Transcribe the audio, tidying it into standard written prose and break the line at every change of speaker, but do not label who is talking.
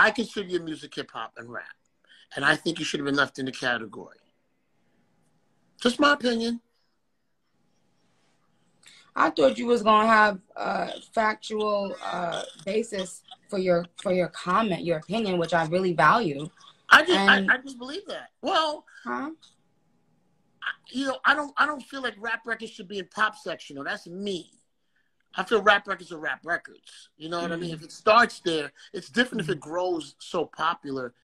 I consider your music hip hop and rap, and I think you should have been left in the category. Just my opinion.
I thought you was gonna have a factual basis for your comment, your opinion, which I really value.
I just believe that. Well,
huh?
You know, I don't feel like rap records should be in pop section. That's me. I feel rap records are rap records. You know what I mean? If it starts there, it's different if it grows so popular